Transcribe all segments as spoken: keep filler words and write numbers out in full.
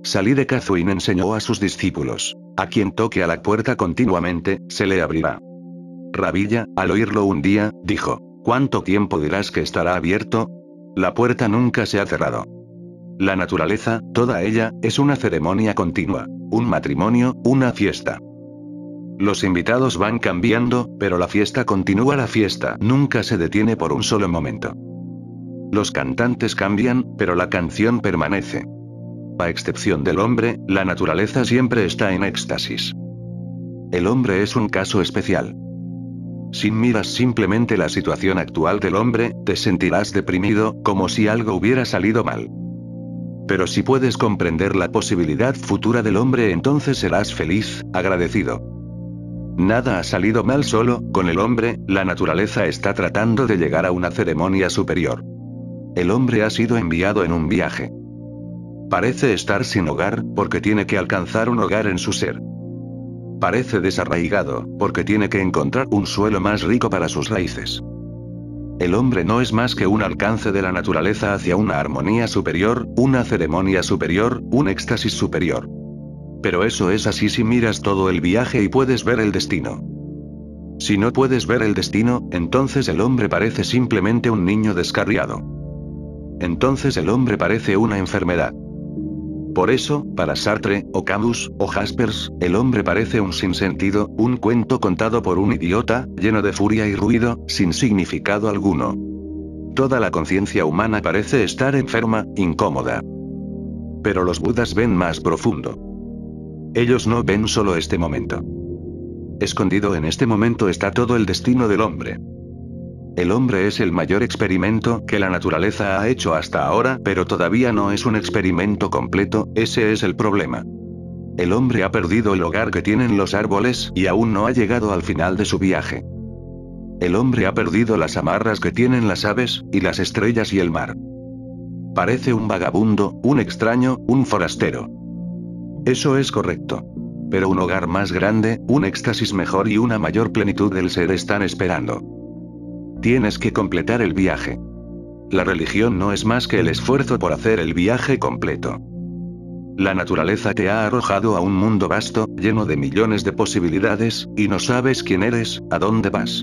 Salí de Kazuin enseñó a sus discípulos: a quien toque a la puerta continuamente, se le abrirá. Rabilla, al oírlo un día, dijo: ¿cuánto tiempo dirás que estará abierto? La puerta nunca se ha cerrado. La naturaleza, toda ella, es una ceremonia continua. Un matrimonio, una fiesta. Los invitados van cambiando, pero la fiesta continúa, la fiesta nunca se detiene por un solo momento. Los cantantes cambian, pero la canción permanece. A excepción del hombre, la naturaleza siempre está en éxtasis. El hombre es un caso especial. Si miras simplemente la situación actual del hombre, te sentirás deprimido, como si algo hubiera salido mal. Pero si puedes comprender la posibilidad futura del hombre, entonces serás feliz, agradecido. Nada ha salido mal solo, con el hombre, la naturaleza está tratando de llegar a una ceremonia superior. El hombre ha sido enviado en un viaje. Parece estar sin hogar, porque tiene que alcanzar un hogar en su ser. Parece desarraigado, porque tiene que encontrar un suelo más rico para sus raíces. El hombre no es más que un alcance de la naturaleza hacia una armonía superior, una ceremonia superior, un éxtasis superior. Pero eso es así si miras todo el viaje y puedes ver el destino. Si no puedes ver el destino, entonces el hombre parece simplemente un niño descarriado. Entonces el hombre parece una enfermedad. Por eso, para Sartre, o Camus, o Jaspers, el hombre parece un sinsentido, un cuento contado por un idiota, lleno de furia y ruido, sin significado alguno. Toda la conciencia humana parece estar enferma, incómoda. Pero los budas ven más profundo. Ellos no ven solo este momento. Escondido en este momento está todo el destino del hombre. El hombre es el mayor experimento que la naturaleza ha hecho hasta ahora, pero todavía no es un experimento completo, ese es el problema. El hombre ha perdido el hogar que tienen los árboles, y aún no ha llegado al final de su viaje. El hombre ha perdido las amarras que tienen las aves, y las estrellas y el mar. Parece un vagabundo, un extraño, un forastero. Eso es correcto. Pero un hogar más grande, un éxtasis mejor y una mayor plenitud del ser están esperando. Tienes que completar el viaje. La religión no es más que el esfuerzo por hacer el viaje completo. La naturaleza te ha arrojado a un mundo vasto, lleno de millones de posibilidades, y no sabes quién eres, a dónde vas.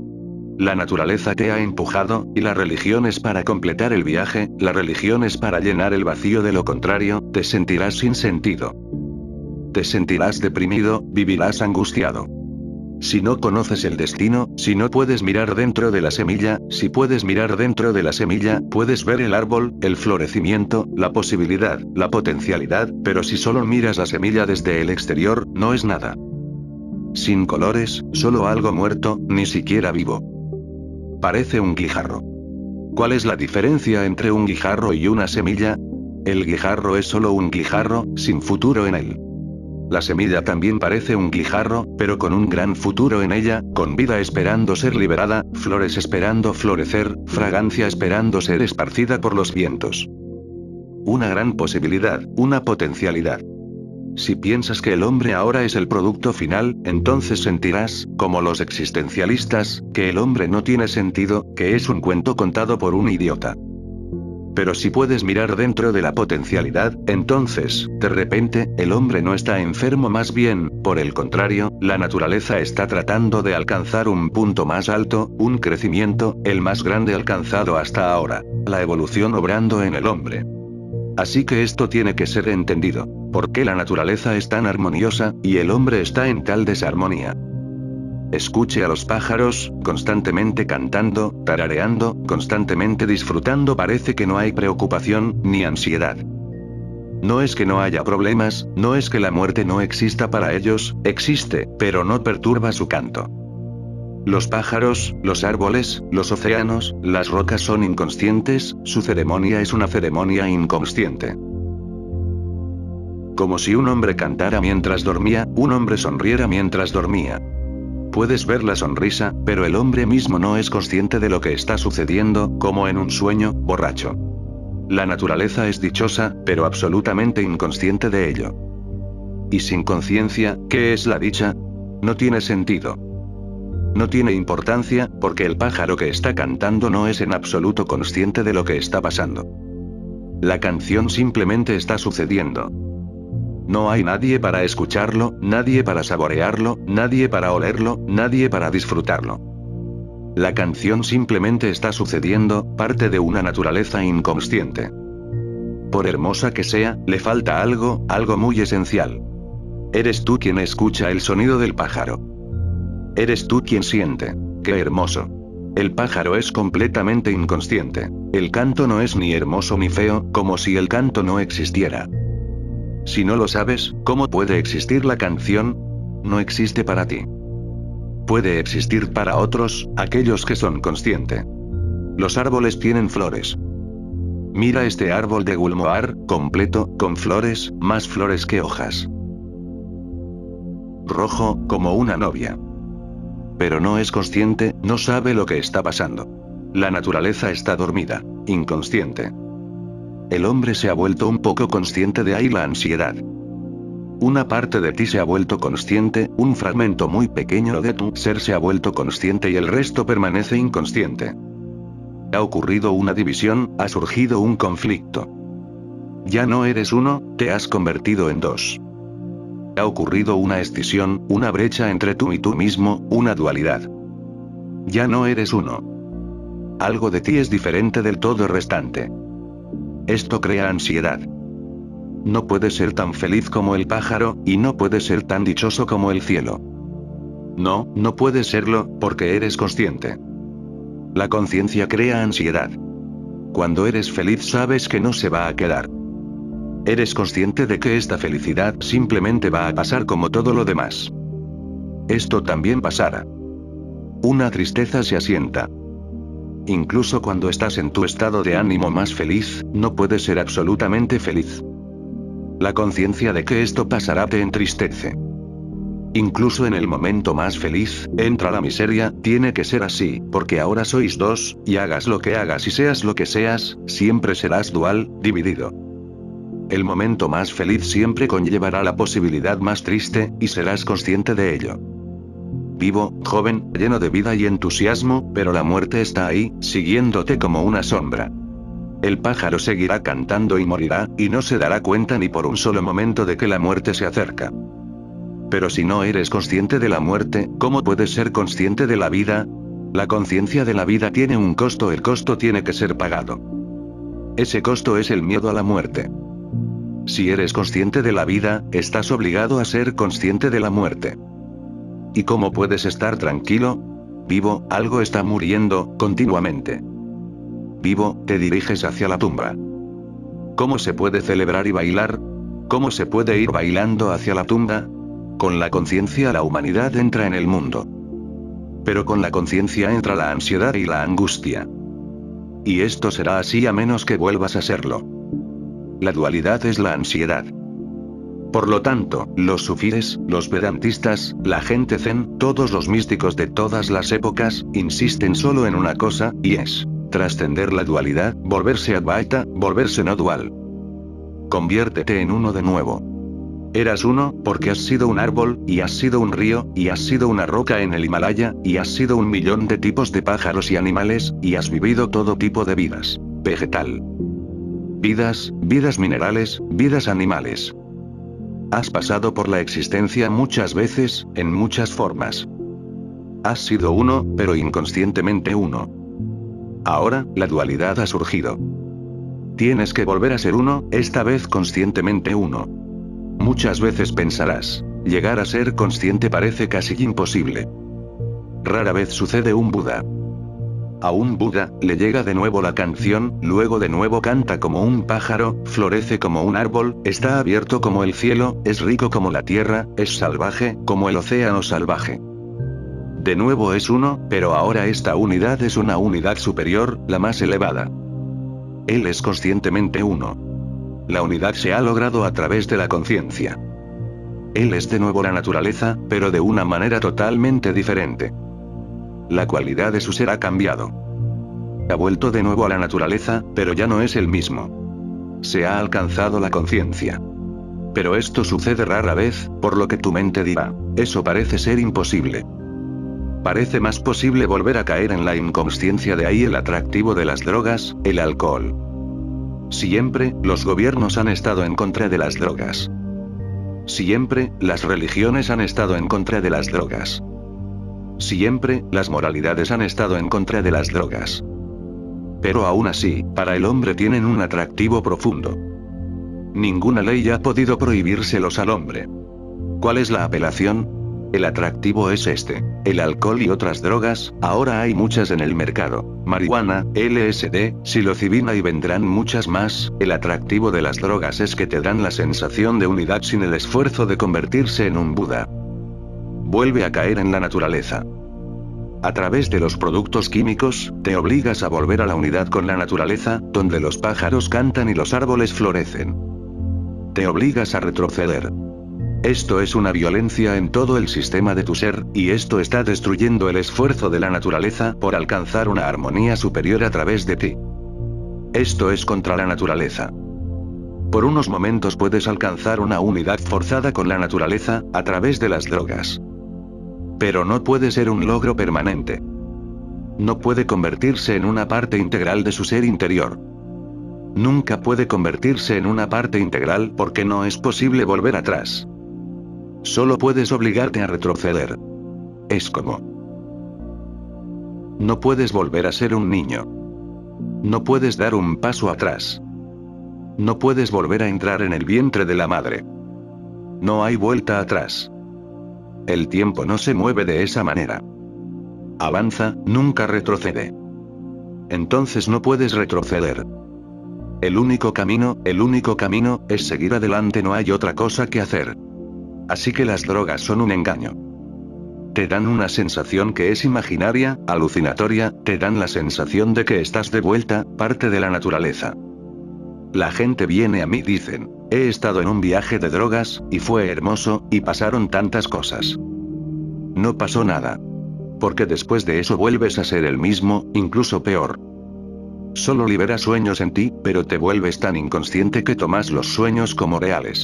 La naturaleza te ha empujado, y la religión es para completar el viaje, la religión es para llenar el vacío, de lo contrario, te sentirás sin sentido. Te sentirás deprimido, vivirás angustiado. Si no conoces el destino, si no puedes mirar dentro de la semilla, si puedes mirar dentro de la semilla, puedes ver el árbol, el florecimiento, la posibilidad, la potencialidad, pero si solo miras la semilla desde el exterior, no es nada. Sin colores, solo algo muerto, ni siquiera vivo. Parece un guijarro. ¿Cuál es la diferencia entre un guijarro y una semilla? El guijarro es solo un guijarro, sin futuro en él. La semilla también parece un guijarro, pero con un gran futuro en ella, con vida esperando ser liberada, flores esperando florecer, fragancia esperando ser esparcida por los vientos. Una gran posibilidad, una potencialidad. Si piensas que el hombre ahora es el producto final, entonces sentirás, como los existencialistas, que el hombre no tiene sentido, que es un cuento contado por un idiota. Pero si puedes mirar dentro de la potencialidad, entonces, de repente, el hombre no está enfermo, más bien, por el contrario, la naturaleza está tratando de alcanzar un punto más alto, un crecimiento, el más grande alcanzado hasta ahora. La evolución obrando en el hombre. Así que esto tiene que ser entendido. ¿Por qué la naturaleza es tan armoniosa, y el hombre está en tal desarmonía? Escuche a los pájaros, constantemente cantando, tarareando, constantemente disfrutando. Parece que no hay preocupación, ni ansiedad. No es que no haya problemas, no es que la muerte no exista para ellos, existe, pero no perturba su canto. Los pájaros, los árboles, los océanos, las rocas son inconscientes, su ceremonia es una ceremonia inconsciente. Como si un hombre cantara mientras dormía, un hombre sonriera mientras dormía. Puedes ver la sonrisa, pero el hombre mismo no es consciente de lo que está sucediendo, como en un sueño, borracho. La naturaleza es dichosa, pero absolutamente inconsciente de ello. Y sin conciencia, ¿qué es la dicha? No tiene sentido. No tiene importancia, porque el pájaro que está cantando no es en absoluto consciente de lo que está pasando. La canción simplemente está sucediendo. No hay nadie para escucharlo, nadie para saborearlo, nadie para olerlo, nadie para disfrutarlo. La canción simplemente está sucediendo, parte de una naturaleza inconsciente. Por hermosa que sea, le falta algo, algo muy esencial. Eres tú quien escucha el sonido del pájaro. Eres tú quien siente. ¡Qué hermoso! El pájaro es completamente inconsciente. El canto no es ni hermoso ni feo, como si el canto no existiera. Si no lo sabes, ¿cómo puede existir la canción? No existe para ti. Puede existir para otros, aquellos que son conscientes. Los árboles tienen flores. Mira este árbol de Gulmohar, completo, con flores, más flores que hojas. Rojo, como una novia. Pero no es consciente, no sabe lo que está pasando. La naturaleza está dormida, inconsciente. El hombre se ha vuelto un poco consciente de ahí la ansiedad. Una parte de ti se ha vuelto consciente, un fragmento muy pequeño de tu ser se ha vuelto consciente y el resto permanece inconsciente. Ha ocurrido una división, ha surgido un conflicto. Ya no eres uno, te has convertido en dos. Ha ocurrido una escisión, una brecha entre tú y tú mismo, una dualidad. Ya no eres uno. Algo de ti es diferente del todo restante. Esto crea ansiedad. No puedes ser tan feliz como el pájaro, y no puedes ser tan dichoso como el cielo. No, no puedes serlo, porque eres consciente. La conciencia crea ansiedad. Cuando eres feliz sabes que no se va a quedar. Eres consciente de que esta felicidad simplemente va a pasar como todo lo demás. Esto también pasará. Una tristeza se asienta. Incluso cuando estás en tu estado de ánimo más feliz, no puedes ser absolutamente feliz. La conciencia de que esto pasará te entristece. Incluso en el momento más feliz, entra la miseria, tiene que ser así, porque ahora sois dos, y hagas lo que hagas y seas lo que seas, siempre serás dual, dividido. El momento más feliz siempre conllevará la posibilidad más triste, y serás consciente de ello. Vivo, joven, lleno de vida y entusiasmo, pero la muerte está ahí, siguiéndote como una sombra. El pájaro seguirá cantando y morirá, y no se dará cuenta ni por un solo momento de que la muerte se acerca. Pero si no eres consciente de la muerte, ¿cómo puedes ser consciente de la vida? La conciencia de la vida tiene un costo, el costo tiene que ser pagado. Ese costo es el miedo a la muerte. Si eres consciente de la vida, estás obligado a ser consciente de la muerte. ¿Y cómo puedes estar tranquilo? Vivo, algo está muriendo, continuamente. Vivo, te diriges hacia la tumba. ¿Cómo se puede celebrar y bailar? ¿Cómo se puede ir bailando hacia la tumba? Con la conciencia la humanidad entra en el mundo. Pero con la conciencia entra la ansiedad y la angustia. Y esto será así a menos que vuelvas a serlo. La dualidad es la ansiedad. Por lo tanto, los sufíes, los vedantistas, la gente zen, todos los místicos de todas las épocas, insisten solo en una cosa, y es trascender la dualidad, volverse advaita, volverse no dual. Conviértete en uno de nuevo. Eras uno, porque has sido un árbol, y has sido un río, y has sido una roca en el Himalaya, y has sido un millón de tipos de pájaros y animales, y has vivido todo tipo de vidas. Vegetal. Vidas, vidas minerales, vidas animales. Has pasado por la existencia muchas veces, en muchas formas. Has sido uno, pero inconscientemente uno. Ahora, la dualidad ha surgido. Tienes que volver a ser uno, esta vez conscientemente uno. Muchas veces pensarás, llegar a ser consciente parece casi imposible. Rara vez sucede un Buda. A un Buda, le llega de nuevo la canción, luego de nuevo canta como un pájaro, florece como un árbol, está abierto como el cielo, es rico como la tierra, es salvaje, como el océano salvaje. De nuevo es uno, pero ahora esta unidad es una unidad superior, la más elevada. Él es conscientemente uno. La unidad se ha logrado a través de la conciencia. Él es de nuevo la naturaleza, pero de una manera totalmente diferente. La cualidad de su ser ha cambiado. Ha vuelto de nuevo a la naturaleza, pero ya no es el mismo. Se ha alcanzado la conciencia. Pero esto sucede rara vez, por lo que tu mente dirá, eso parece ser imposible. Parece más posible volver a caer en la inconsciencia, de ahí el atractivo de las drogas, el alcohol. Siempre, los gobiernos han estado en contra de las drogas. Siempre, las religiones han estado en contra de las drogas. Siempre, las moralidades han estado en contra de las drogas. Pero aún así, para el hombre tienen un atractivo profundo. Ninguna ley ha podido prohibírselos al hombre. ¿Cuál es la apelación? El atractivo es este. El alcohol y otras drogas, ahora hay muchas en el mercado. Marihuana, L S D, psilocibina y vendrán muchas más. El atractivo de las drogas es que te dan la sensación de unidad sin el esfuerzo de convertirse en un Buda. Vuelve a caer en la naturaleza. A través de los productos químicos, te obligas a volver a la unidad con la naturaleza, donde los pájaros cantan y los árboles florecen. Te obligas a retroceder. Esto es una violencia en todo el sistema de tu ser, y esto está destruyendo el esfuerzo de la naturaleza por alcanzar una armonía superior a través de ti. Esto es contra la naturaleza. Por unos momentos puedes alcanzar una unidad forzada con la naturaleza, a través de las drogas. Pero no puede ser un logro permanente. No puede convertirse en una parte integral de su ser interior. Nunca puede convertirse en una parte integral porque no es posible volver atrás. Solo puedes obligarte a retroceder. Es como... No puedes volver a ser un niño. No puedes dar un paso atrás. No puedes volver a entrar en el vientre de la madre. No hay vuelta atrás. El tiempo no se mueve de esa manera. Avanza, nunca retrocede. Entonces no puedes retroceder. El único camino, el único camino, es seguir adelante, no hay otra cosa que hacer. Así que las drogas son un engaño. Te dan una sensación que es imaginaria, alucinatoria, te dan la sensación de que estás de vuelta, parte de la naturaleza. La gente viene a mí, dicen, he estado en un viaje de drogas, y fue hermoso, y pasaron tantas cosas. No pasó nada. Porque después de eso vuelves a ser el mismo, incluso peor. Solo liberas sueños en ti, pero te vuelves tan inconsciente que tomas los sueños como reales.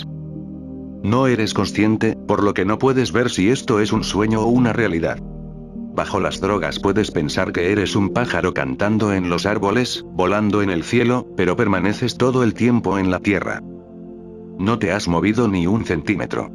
No eres consciente, por lo que no puedes ver si esto es un sueño o una realidad. Bajo las drogas puedes pensar que eres un pájaro cantando en los árboles, volando en el cielo, pero permaneces todo el tiempo en la tierra. No te has movido ni un centímetro.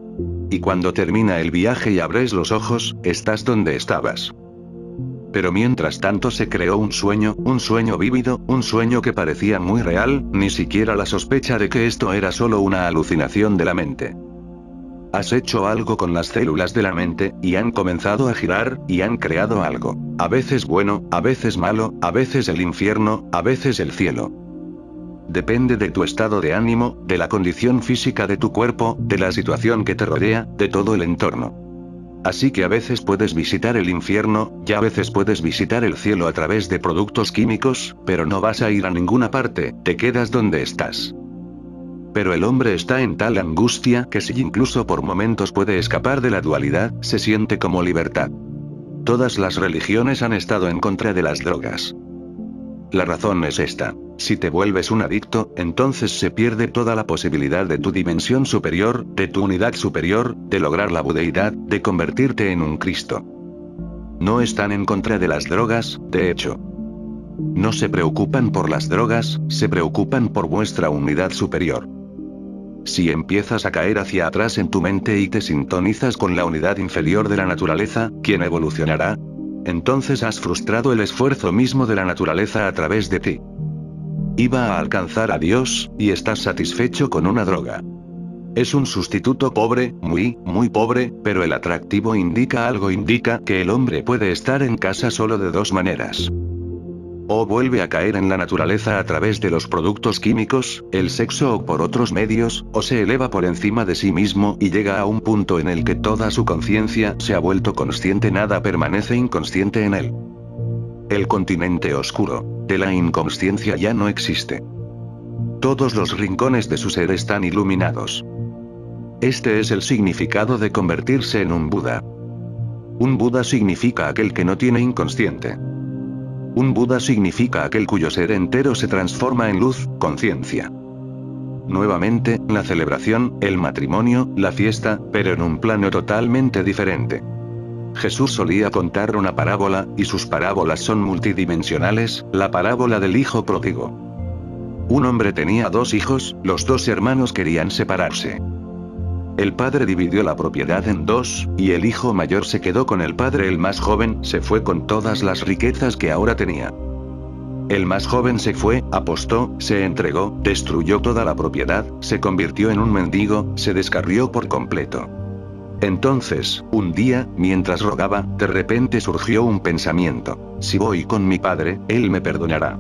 Y cuando termina el viaje y abres los ojos, estás donde estabas. Pero mientras tanto se creó un sueño, un sueño vívido, un sueño que parecía muy real, ni siquiera la sospecha de que esto era solo una alucinación de la mente. Has hecho algo con las células de la mente, y han comenzado a girar, y han creado algo. A veces bueno, a veces malo, a veces el infierno, a veces el cielo. Depende de tu estado de ánimo, de la condición física de tu cuerpo, de la situación que te rodea, de todo el entorno. Así que a veces puedes visitar el infierno, y a veces puedes visitar el cielo a través de productos químicos, pero no vas a ir a ninguna parte, te quedas donde estás. Pero el hombre está en tal angustia que si incluso por momentos puede escapar de la dualidad, se siente como libertad. Todas las religiones han estado en contra de las drogas. La razón es esta. Si te vuelves un adicto, entonces se pierde toda la posibilidad de tu dimensión superior, de tu unidad superior, de lograr la budeidad, de convertirte en un Cristo. No están en contra de las drogas, de hecho. No se preocupan por las drogas, se preocupan por vuestra unidad superior. Si empiezas a caer hacia atrás en tu mente y te sintonizas con la unidad inferior de la naturaleza, ¿quién evolucionará? Entonces has frustrado el esfuerzo mismo de la naturaleza a través de ti. Iba a alcanzar a Dios, y estás satisfecho con una droga. Es un sustituto pobre, muy, muy pobre, pero el atractivo indica algo, indica que el hombre puede estar en casa solo de dos maneras. O vuelve a caer en la naturaleza a través de los productos químicos, el sexo o por otros medios, o se eleva por encima de sí mismo y llega a un punto en el que toda su conciencia se ha vuelto consciente, nada permanece inconsciente en él. El continente oscuro de la inconsciencia ya no existe. Todos los rincones de su ser están iluminados. Este es el significado de convertirse en un Buda. Un Buda significa aquel que no tiene inconsciente. Un Buda significa aquel cuyo ser entero se transforma en luz, conciencia. Nuevamente, la celebración, el matrimonio, la fiesta, pero en un plano totalmente diferente. Jesús solía contar una parábola, y sus parábolas son multidimensionales, la parábola del hijo pródigo. Un hombre tenía dos hijos, los dos hermanos querían separarse. El padre dividió la propiedad en dos, y el hijo mayor se quedó con el padre. El más joven se fue con todas las riquezas que ahora tenía. El más joven se fue, apostó, se entregó, destruyó toda la propiedad, se convirtió en un mendigo, se descarrió por completo. Entonces, un día, mientras rogaba, de repente surgió un pensamiento: si voy con mi padre, él me perdonará.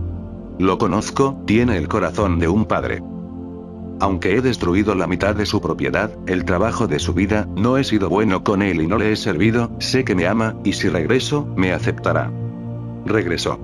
Lo conozco, tiene el corazón de un padre. Aunque he destruido la mitad de su propiedad, el trabajo de su vida, no he sido bueno con él y no le he servido, sé que me ama, y si regreso, me aceptará. Regresó.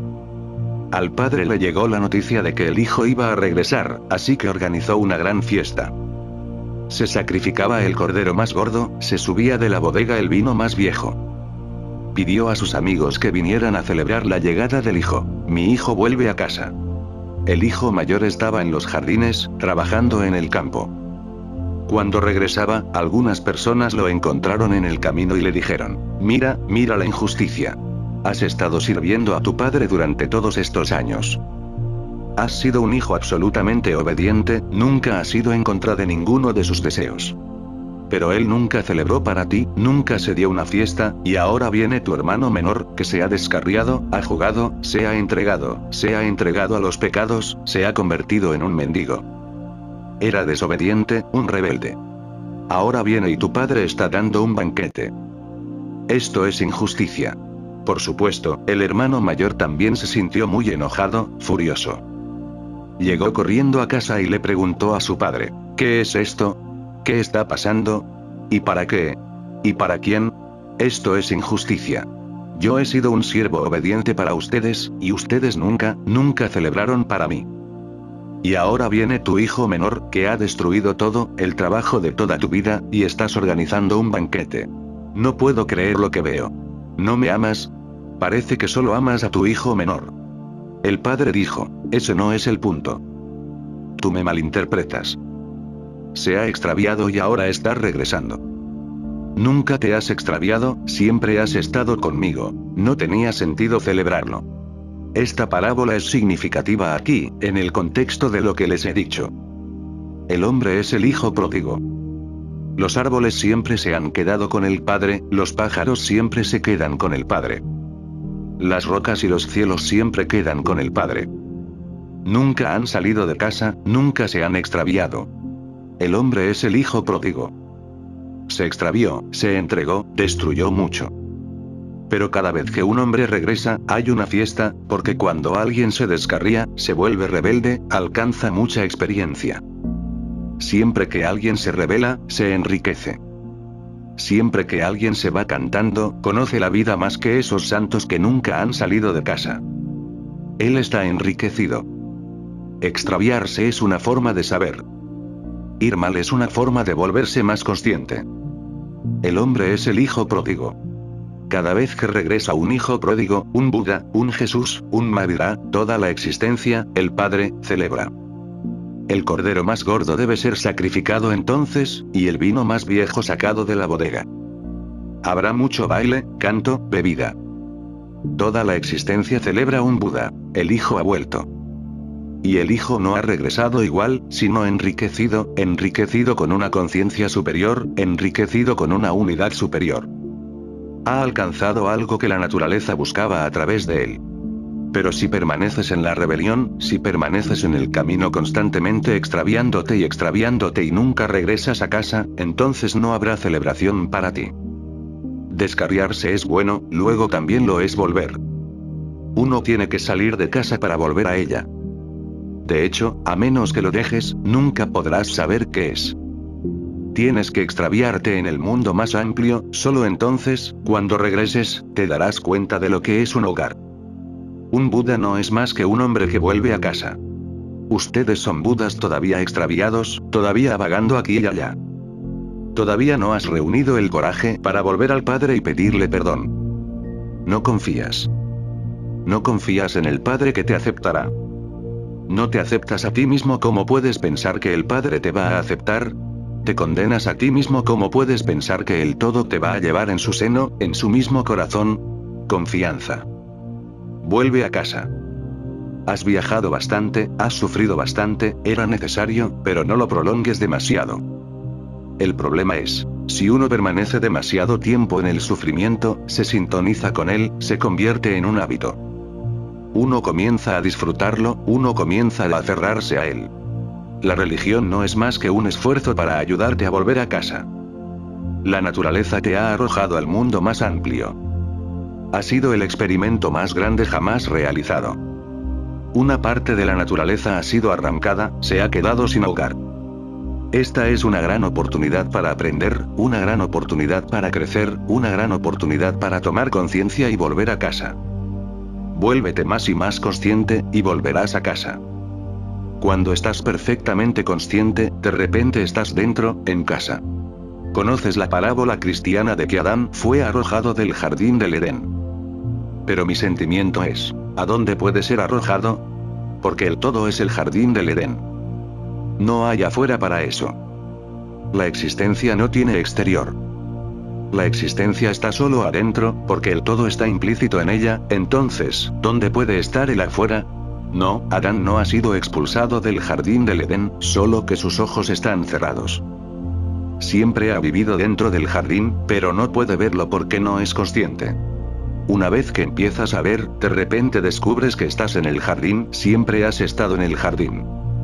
Al padre le llegó la noticia de que el hijo iba a regresar, así que organizó una gran fiesta. Se sacrificaba el cordero más gordo, se subía de la bodega el vino más viejo. Pidió a sus amigos que vinieran a celebrar la llegada del hijo. Mi hijo vuelve a casa. El hijo mayor estaba en los jardines, trabajando en el campo. Cuando regresaba, algunas personas lo encontraron en el camino y le dijeron: mira, mira la injusticia. Has estado sirviendo a tu padre durante todos estos años. Has sido un hijo absolutamente obediente, nunca has ido en contra de ninguno de sus deseos. Pero él nunca celebró para ti, nunca se dio una fiesta, y ahora viene tu hermano menor, que se ha descarriado, ha jugado, se ha entregado, se ha entregado a los pecados, se ha convertido en un mendigo. Era desobediente, un rebelde. Ahora viene y tu padre está dando un banquete. Esto es injusticia. Por supuesto, el hermano mayor también se sintió muy enojado, furioso. Llegó corriendo a casa y le preguntó a su padre: ¿qué es esto? ¿Qué está pasando? ¿Y para qué? ¿Y para quién? Esto es injusticia. Yo he sido un siervo obediente para ustedes, y ustedes nunca, nunca celebraron para mí. Y ahora viene tu hijo menor, que ha destruido todo, el trabajo de toda tu vida, y estás organizando un banquete. No puedo creer lo que veo. ¿No me amas? Parece que solo amas a tu hijo menor. El padre dijo: ese no es el punto. Tú me malinterpretas. Se ha extraviado y ahora está regresando. Nunca te has extraviado, siempre has estado conmigo, no tenía sentido celebrarlo. Esta parábola es significativa aquí, en el contexto de lo que les he dicho. El hombre es el hijo pródigo. Los árboles siempre se han quedado con el padre, los pájaros siempre se quedan con el padre. Las rocas y los cielos siempre quedan con el padre. Nunca han salido de casa, nunca se han extraviado. El hombre es el hijo pródigo. Se extravió, se entregó, destruyó mucho. Pero cada vez que un hombre regresa, hay una fiesta, porque cuando alguien se descarría, se vuelve rebelde, alcanza mucha experiencia. Siempre que alguien se rebela, se enriquece. Siempre que alguien se va cantando, conoce la vida más que esos santos que nunca han salido de casa. Él está enriquecido. Extraviarse es una forma de saber. Ir mal es una forma de volverse más consciente. El hombre es el hijo pródigo. Cada vez que regresa un hijo pródigo, un Buda, un Jesús, un Mahavira, toda la existencia, el Padre, celebra. El cordero más gordo debe ser sacrificado entonces, y el vino más viejo sacado de la bodega. Habrá mucho baile, canto, bebida. Toda la existencia celebra un Buda, el hijo ha vuelto. Y el hijo no ha regresado igual, sino enriquecido, enriquecido con una conciencia superior, enriquecido con una unidad superior. Ha alcanzado algo que la naturaleza buscaba a través de él. Pero si permaneces en la rebelión, si permaneces en el camino constantemente extraviándote y extraviándote y nunca regresas a casa, entonces no habrá celebración para ti. Descarriarse es bueno, luego también lo es volver. Uno tiene que salir de casa para volver a ella. De hecho, a menos que lo dejes, nunca podrás saber qué es. Tienes que extraviarte en el mundo más amplio, solo entonces, cuando regreses, te darás cuenta de lo que es un hogar. Un Buda no es más que un hombre que vuelve a casa. Ustedes son Budas todavía extraviados, todavía vagando aquí y allá. Todavía no has reunido el coraje para volver al Padre y pedirle perdón. No confías. No confías en el Padre que te aceptará. No te aceptas a ti mismo. ¿Cómo puedes pensar que el Padre te va a aceptar? Te condenas a ti mismo. ¿Cómo puedes pensar que el todo te va a llevar en su seno, en su mismo corazón? Confianza. Vuelve a casa. Has viajado bastante, has sufrido bastante, era necesario, pero no lo prolongues demasiado. El problema es, si uno permanece demasiado tiempo en el sufrimiento, se sintoniza con él, se convierte en un hábito. Uno comienza a disfrutarlo, uno comienza a aferrarse a él. La religión no es más que un esfuerzo para ayudarte a volver a casa. La naturaleza te ha arrojado al mundo más amplio. Ha sido el experimento más grande jamás realizado. Una parte de la naturaleza ha sido arrancada, se ha quedado sin hogar. Esta es una gran oportunidad para aprender, una gran oportunidad para crecer, una gran oportunidad para tomar conciencia y volver a casa. Vuélvete más y más consciente, y volverás a casa. Cuando estás perfectamente consciente, de repente estás dentro, en casa. Conoces la parábola cristiana de que Adán fue arrojado del jardín del Edén. Pero mi sentimiento es, ¿a dónde puede ser arrojado? Porque el todo es el jardín del Edén. No hay afuera para eso. La existencia no tiene exterior. La existencia está solo adentro, porque el todo está implícito en ella. Entonces, ¿dónde puede estar el afuera? No, Adán no ha sido expulsado del jardín del Edén, solo que sus ojos están cerrados. Siempre ha vivido dentro del jardín, pero no puede verlo porque no es consciente. Una vez que empiezas a ver, de repente descubres que estás en el jardín, siempre has estado en el jardín.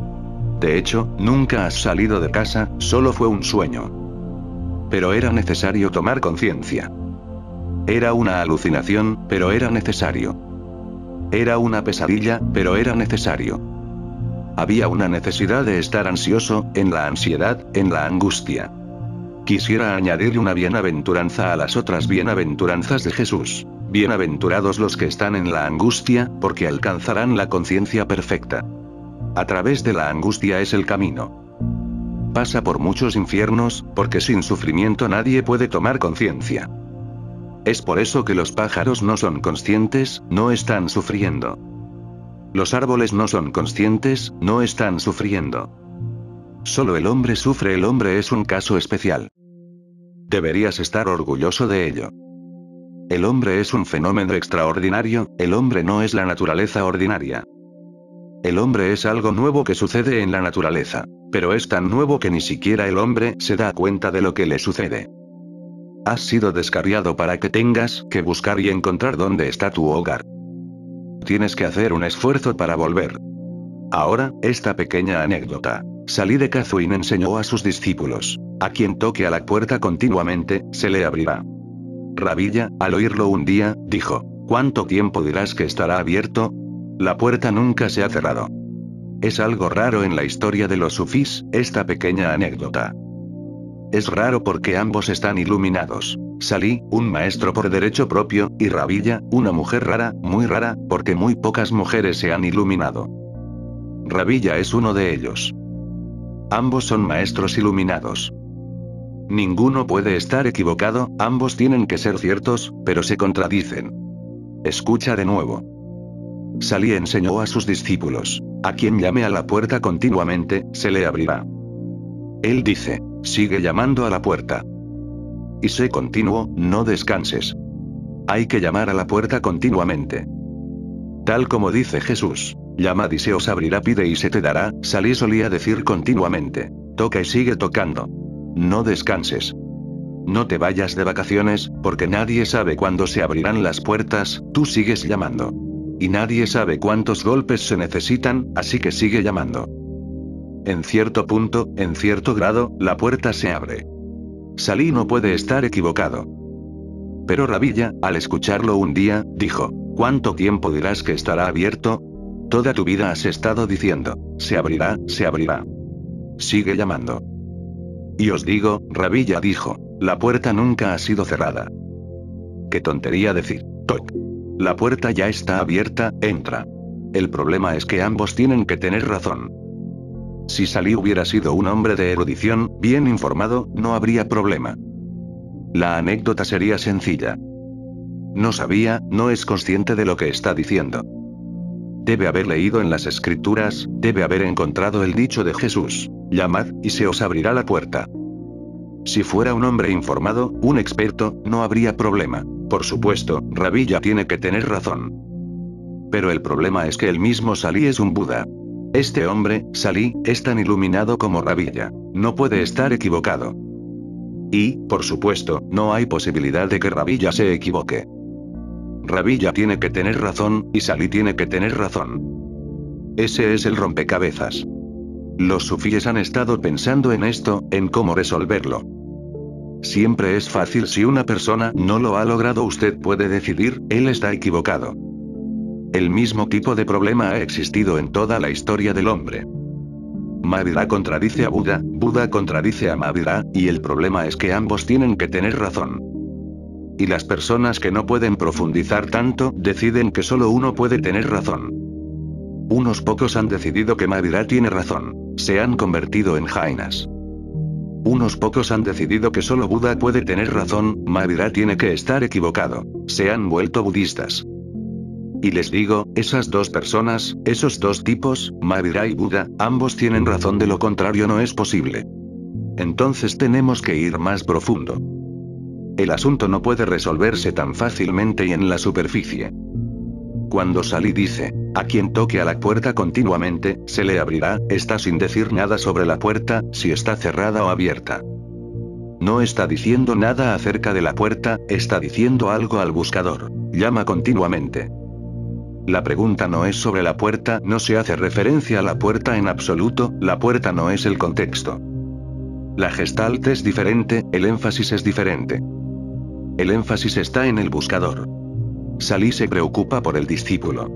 De hecho, nunca has salido de casa, solo fue un sueño. Pero era necesario tomar conciencia. Era una alucinación, pero era necesario. Era una pesadilla, pero era necesario. Había una necesidad de estar ansioso, en la ansiedad, en la angustia. Quisiera añadir una bienaventuranza a las otras bienaventuranzas de Jesús. Bienaventurados los que están en la angustia, porque alcanzarán la conciencia perfecta. A través de la angustia es el camino. Pasa por muchos infiernos, porque sin sufrimiento nadie puede tomar conciencia. Es por eso que los pájaros no son conscientes, no están sufriendo. Los árboles no son conscientes, no están sufriendo. Solo el hombre sufre, el hombre es un caso especial. Deberías estar orgulloso de ello. El hombre es un fenómeno extraordinario, el hombre no es la naturaleza ordinaria. El hombre es algo nuevo que sucede en la naturaleza, pero es tan nuevo que ni siquiera el hombre se da cuenta de lo que le sucede. Has sido descarriado para que tengas que buscar y encontrar dónde está tu hogar. Tienes que hacer un esfuerzo para volver. Ahora, esta pequeña anécdota. Salí de Catherine enseñó a sus discípulos: a quien toque a la puerta continuamente, se le abrirá. Rabilla, al oírlo un día, dijo: ¿cuánto tiempo dirás que estará abierto? La puerta nunca se ha cerrado. Es algo raro en la historia de los sufís, esta pequeña anécdota. Es raro porque ambos están iluminados. Salí, un maestro por derecho propio, y Rabilla, una mujer rara, muy rara, porque muy pocas mujeres se han iluminado. Rabilla es uno de ellos. Ambos son maestros iluminados. Ninguno puede estar equivocado, ambos tienen que ser ciertos, pero se contradicen. Escucha de nuevo. Salí enseñó a sus discípulos: a quien llame a la puerta continuamente, se le abrirá. Él dice: sigue llamando a la puerta. Y sé continuo, no descanses. Hay que llamar a la puerta continuamente. Tal como dice Jesús: llamad y se os abrirá, pide y se te dará. Salí solía decir continuamente: toca y sigue tocando. No descanses. No te vayas de vacaciones, porque nadie sabe cuándo se abrirán las puertas, tú sigues llamando. Y nadie sabe cuántos golpes se necesitan, así que sigue llamando. En cierto punto, en cierto grado, la puerta se abre. Salí no puede estar equivocado. Pero Rabilla, al escucharlo un día, dijo: ¿cuánto tiempo dirás que estará abierto? Toda tu vida has estado diciendo: se abrirá, se abrirá. Sigue llamando. Y os digo, Rabilla dijo, la puerta nunca ha sido cerrada. Qué tontería decir, toc. La puerta ya está abierta, entra. El problema es que ambos tienen que tener razón. Si Salí hubiera sido un hombre de erudición, bien informado, no habría problema. La anécdota sería sencilla. No sabía, no es consciente de lo que está diciendo. Debe haber leído en las escrituras, debe haber encontrado el dicho de Jesús: llamad, y se os abrirá la puerta. Si fuera un hombre informado, un experto, no habría problema. Por supuesto, Rabilla tiene que tener razón. Pero el problema es que el mismo Salí es un Buda. Este hombre, Salí, es tan iluminado como Rabilla. No puede estar equivocado. Y, por supuesto, no hay posibilidad de que Rabilla se equivoque. Rabilla tiene que tener razón, y Salí tiene que tener razón. Ese es el rompecabezas. Los sufíes han estado pensando en esto, en cómo resolverlo. Siempre es fácil si una persona no lo ha logrado. Usted puede decidir, él está equivocado. El mismo tipo de problema ha existido en toda la historia del hombre. Mahavira contradice a Buda, Buda contradice a Mahavira, y el problema es que ambos tienen que tener razón. Y las personas que no pueden profundizar tanto, deciden que solo uno puede tener razón. Unos pocos han decidido que Mahavira tiene razón. Se han convertido en jainas. Unos pocos han decidido que solo Buda puede tener razón, Mahavira tiene que estar equivocado. Se han vuelto budistas. Y les digo, esas dos personas, esos dos tipos, Mahavira y Buda, ambos tienen razón, de lo contrario no es posible. Entonces tenemos que ir más profundo. El asunto no puede resolverse tan fácilmente y en la superficie. Cuando Salí dice, a quien toque a la puerta continuamente, se le abrirá, está sin decir nada sobre la puerta, si está cerrada o abierta. No está diciendo nada acerca de la puerta, está diciendo algo al buscador. Llama continuamente. La pregunta no es sobre la puerta, no se hace referencia a la puerta en absoluto, la puerta no es el contexto. La gestalt es diferente, el énfasis es diferente. El énfasis está en el buscador. Salí se preocupa por el discípulo.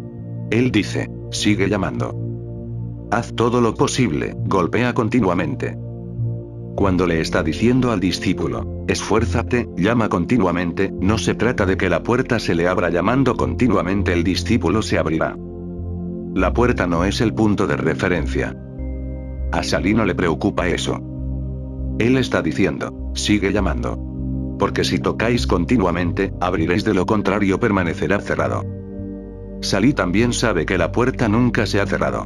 Él dice, sigue llamando. Haz todo lo posible, golpea continuamente. Cuando le está diciendo al discípulo, esfuérzate, llama continuamente, no se trata de que la puerta se le abra llamando continuamente, el discípulo se abrirá. La puerta no es el punto de referencia. A Salí no le preocupa eso. Él está diciendo, sigue llamando. Porque si tocáis continuamente, abriréis, de lo contrario permanecerá cerrado. Salí también sabe que la puerta nunca se ha cerrado.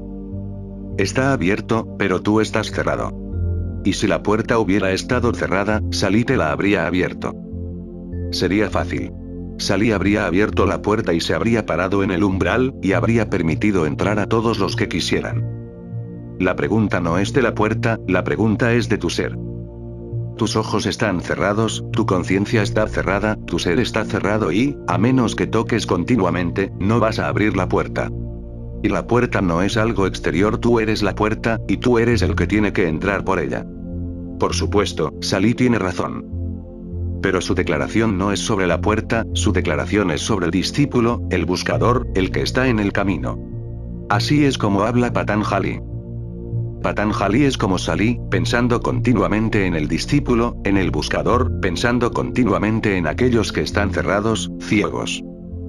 Está abierto, pero tú estás cerrado. Y si la puerta hubiera estado cerrada, Salí te la habría abierto. Sería fácil. Salí habría abierto la puerta y se habría parado en el umbral, y habría permitido entrar a todos los que quisieran. La pregunta no es de la puerta, la pregunta es de tu ser. Tus ojos están cerrados, tu conciencia está cerrada, tu ser está cerrado y, a menos que toques continuamente, no vas a abrir la puerta. Y la puerta no es algo exterior, tú eres la puerta, y tú eres el que tiene que entrar por ella. Por supuesto, Salí tiene razón. Pero su declaración no es sobre la puerta, su declaración es sobre el discípulo, el buscador, el que está en el camino. Así es como habla Patanjali. Patanjali es como Salí, pensando continuamente en el discípulo, en el buscador, pensando continuamente en aquellos que están cerrados, ciegos.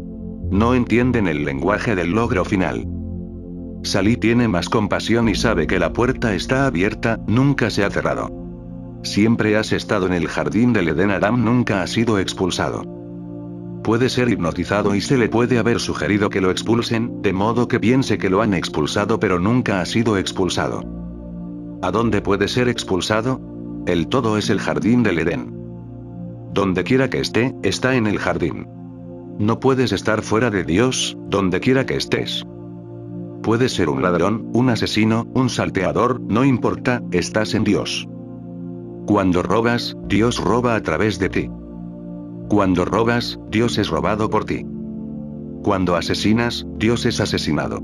No entienden el lenguaje del logro final. Salí tiene más compasión y sabe que la puerta está abierta, nunca se ha cerrado. Siempre has estado en el jardín del Edén, Adán nunca ha sido expulsado. Puede ser hipnotizado y se le puede haber sugerido que lo expulsen, de modo que piense que lo han expulsado, pero nunca ha sido expulsado. ¿A dónde puede ser expulsado? El todo es el jardín del Edén. Donde quiera que esté, está en el jardín. No puedes estar fuera de Dios, donde quiera que estés. Puedes ser un ladrón, un asesino, un salteador, no importa, estás en Dios. Cuando robas, Dios roba a través de ti. Cuando robas, Dios es robado por ti. Cuando asesinas, Dios es asesinado.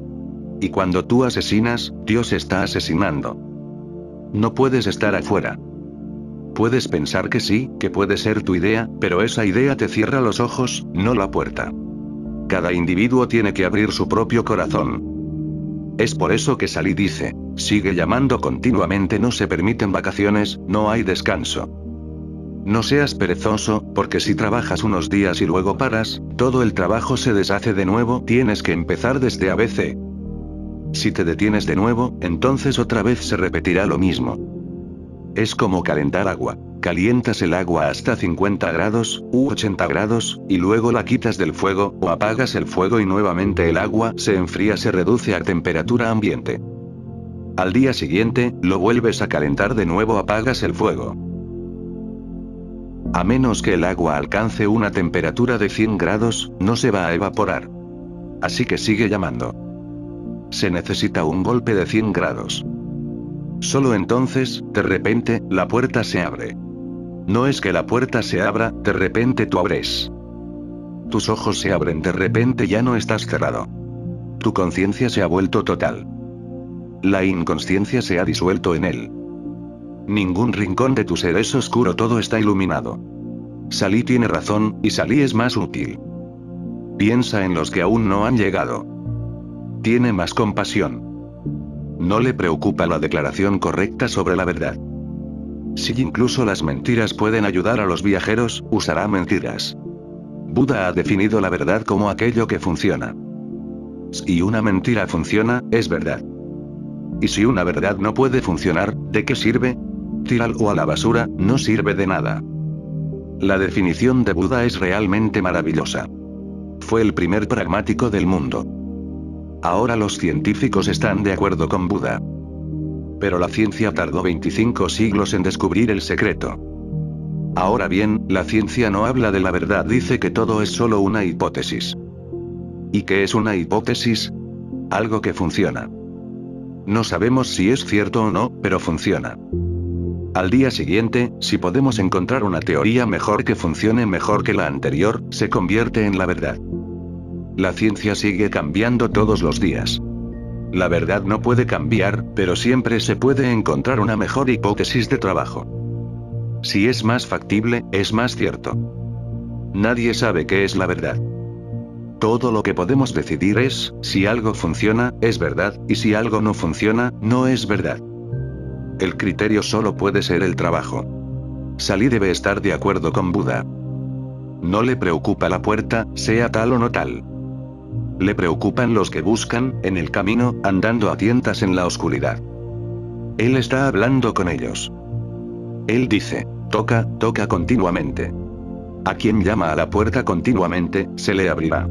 Y cuando tú asesinas, Dios está asesinando. No puedes estar afuera. Puedes pensar que sí, que puede ser tu idea, pero esa idea te cierra los ojos, no la puerta. Cada individuo tiene que abrir su propio corazón. Es por eso que Salí dice, sigue llamando continuamente, no se permiten vacaciones, no hay descanso. No seas perezoso, porque si trabajas unos días y luego paras, todo el trabajo se deshace de nuevo, tienes que empezar desde A B C. Si te detienes de nuevo, entonces otra vez se repetirá lo mismo. Es como calentar agua. Calientas el agua hasta cincuenta grados, u ochenta grados, y luego la quitas del fuego, o apagas el fuego y nuevamente el agua se enfría, se reduce a temperatura ambiente. Al día siguiente, lo vuelves a calentar de nuevo, apagas el fuego. A menos que el agua alcance una temperatura de cien grados, no se va a evaporar. Así que sigue llamando. Se necesita un golpe de cien grados. Solo entonces, de repente, la puerta se abre. No es que la puerta se abra, de repente tú abres. Tus ojos se abren, de repente ya no estás cerrado. Tu conciencia se ha vuelto total. La inconsciencia se ha disuelto en él. Ningún rincón de tu ser es oscuro, todo está iluminado. Salí tiene razón, y Salí es más útil. Piensa en los que aún no han llegado. Tiene más compasión. No le preocupa la declaración correcta sobre la verdad. Si incluso las mentiras pueden ayudar a los viajeros, usará mentiras. Buda ha definido la verdad como aquello que funciona. Si una mentira funciona, es verdad. Y si una verdad no puede funcionar, ¿de qué sirve? Tíralo a la basura, no sirve de nada. La definición de Buda es realmente maravillosa. Fue el primer pragmático del mundo. Ahora los científicos están de acuerdo con Buda. Pero la ciencia tardó veinticinco siglos en descubrir el secreto. Ahora bien, la ciencia no habla de la verdad, dice que todo es solo una hipótesis. ¿Y qué es una hipótesis? Algo que funciona. No sabemos si es cierto o no, pero funciona. Al día siguiente, si podemos encontrar una teoría mejor que funcione mejor que la anterior, se convierte en la verdad. La ciencia sigue cambiando todos los días. La verdad no puede cambiar, pero siempre se puede encontrar una mejor hipótesis de trabajo. Si es más factible, es más cierto. Nadie sabe qué es la verdad. Todo lo que podemos decidir es, si algo funciona, es verdad, y si algo no funciona, no es verdad. El criterio solo puede ser el trabajo. Salí debe estar de acuerdo con Buda. No le preocupa la puerta, sea tal o no tal. Le preocupan los que buscan, en el camino, andando a tientas en la oscuridad. Él está hablando con ellos. Él dice, toca, toca continuamente. A quien llama a la puerta continuamente, se le abrirá.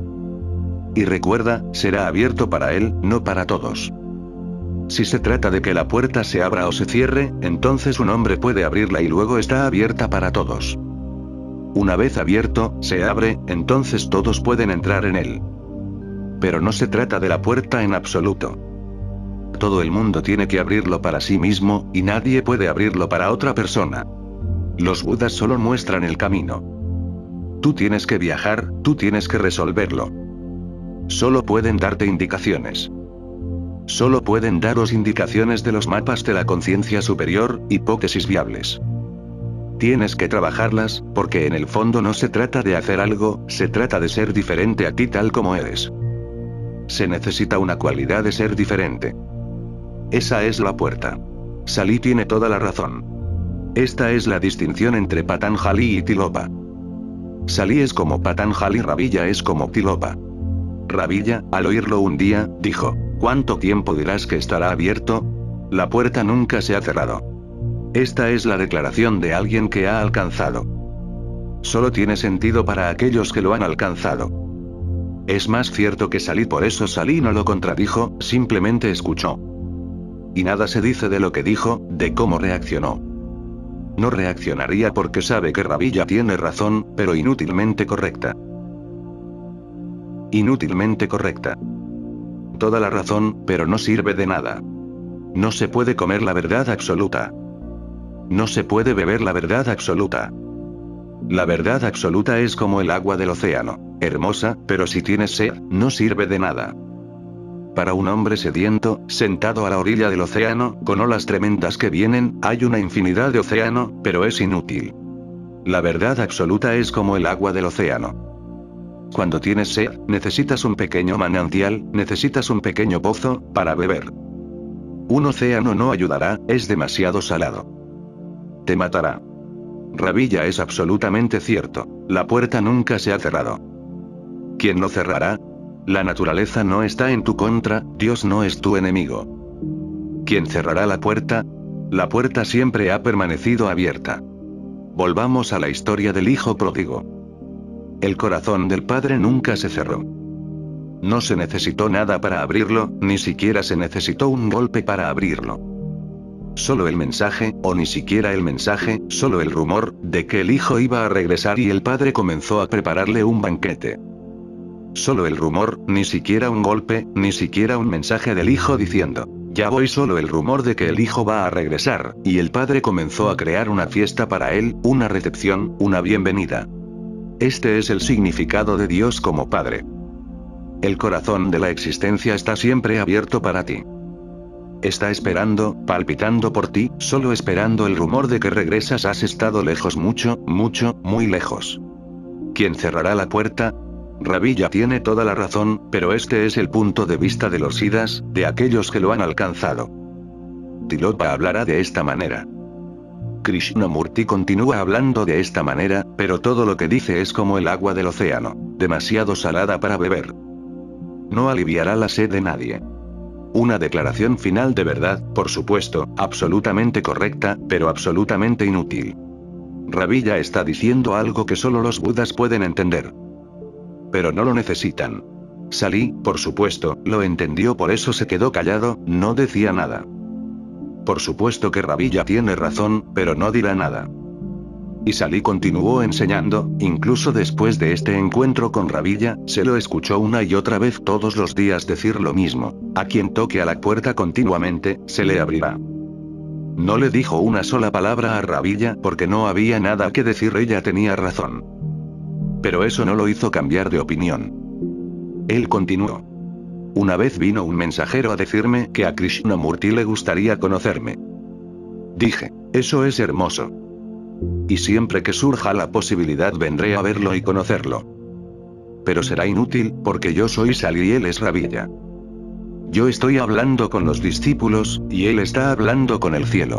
Y recuerda, será abierto para él, no para todos. Si se trata de que la puerta se abra o se cierre, entonces un hombre puede abrirla y luego está abierta para todos. Una vez abierto, se abre, entonces todos pueden entrar en él. Pero no se trata de la puerta en absoluto. Todo el mundo tiene que abrirlo para sí mismo, y nadie puede abrirlo para otra persona. Los Budas solo muestran el camino. Tú tienes que viajar, tú tienes que resolverlo. Solo pueden darte indicaciones. Solo pueden daros indicaciones de los mapas de la conciencia superior, hipótesis viables. Tienes que trabajarlas, porque en el fondo no se trata de hacer algo, se trata de ser diferente a ti tal como eres. Se necesita una cualidad de ser diferente. Esa es la puerta. Salí tiene toda la razón. Esta es la distinción entre Patanjali y Tilopa. Salí es como Patanjali, Rabilla es como Tilopa. Rabilla, al oírlo un día, dijo, ¿cuánto tiempo dirás que estará abierto? La puerta nunca se ha cerrado. Esta es la declaración de alguien que ha alcanzado. Solo tiene sentido para aquellos que lo han alcanzado. Es más cierto que Salí, por eso Salí no lo contradijo, simplemente escuchó. Y nada se dice de lo que dijo, de cómo reaccionó. No reaccionaría porque sabe que Rabilla tiene razón, pero inútilmente correcta. Inútilmente correcta. Toda la razón, pero no sirve de nada. No se puede comer la verdad absoluta. No se puede beber la verdad absoluta. La verdad absoluta es como el agua del océano, hermosa, pero si tienes sed, no sirve de nada. Para un hombre sediento, sentado a la orilla del océano, con olas tremendas que vienen, hay una infinidad de océano, pero es inútil. La verdad absoluta es como el agua del océano. Cuando tienes sed, necesitas un pequeño manantial, necesitas un pequeño pozo, para beber. Un océano no ayudará, es demasiado salado. Te matará. Rabilla es absolutamente cierto, la puerta nunca se ha cerrado. ¿Quién lo cerrará? La naturaleza no está en tu contra, Dios no es tu enemigo. ¿Quién cerrará la puerta? La puerta siempre ha permanecido abierta. Volvamos a la historia del hijo pródigo. El corazón del padre nunca se cerró. No se necesitó nada para abrirlo, ni siquiera se necesitó un golpe para abrirlo. Solo el mensaje, o ni siquiera el mensaje, solo el rumor, de que el hijo iba a regresar y el padre comenzó a prepararle un banquete. Solo el rumor, ni siquiera un golpe, ni siquiera un mensaje del hijo diciendo, Ya voy, solo el rumor de que el hijo va a regresar, y el padre comenzó a crear una fiesta para él, una recepción, una bienvenida. Este es el significado de Dios como Padre. El corazón de la existencia está siempre abierto para ti. Está esperando, palpitando por ti, solo esperando el rumor de que regresas. Has estado lejos, mucho, mucho, muy lejos. ¿Quién cerrará la puerta? Rabilla tiene toda la razón, pero este es el punto de vista de los Siddhas, de aquellos que lo han alcanzado. Tilopa hablará de esta manera. Krishnamurti continúa hablando de esta manera, pero todo lo que dice es como el agua del océano, demasiado salada para beber. No aliviará la sed de nadie. Una declaración final de verdad, por supuesto, absolutamente correcta, pero absolutamente inútil. Rabilla está diciendo algo que solo los budas pueden entender. Pero no lo necesitan. Salí, por supuesto, lo entendió, por eso se quedó callado, no decía nada. Por supuesto que Rabilla tiene razón, pero no dirá nada. Y Salí continuó enseñando, incluso después de este encuentro con Rabilla, se lo escuchó una y otra vez todos los días decir lo mismo: a quien toque a la puerta continuamente, se le abrirá. No le dijo una sola palabra a Rabilla porque no había nada que decir, ella tenía razón. Pero eso no lo hizo cambiar de opinión. Él continuó. Una vez vino un mensajero a decirme que a Krishnamurti le gustaría conocerme. Dije, eso es hermoso. Y siempre que surja la posibilidad vendré a verlo y conocerlo. Pero será inútil, porque yo soy Salí y él es Rabilla. Yo estoy hablando con los discípulos, y él está hablando con el cielo.